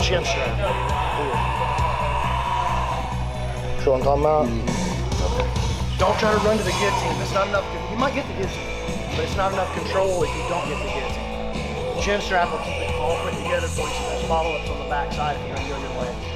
chin strap. See what I'm talking about? Don't try to run to the guillotine. That's not enough. You might get the guillotine, but it's not enough control if you don't get the guillotine. Chin strap will keep it all put together for you, so there's follow-ups on the back side if you're going to go your way.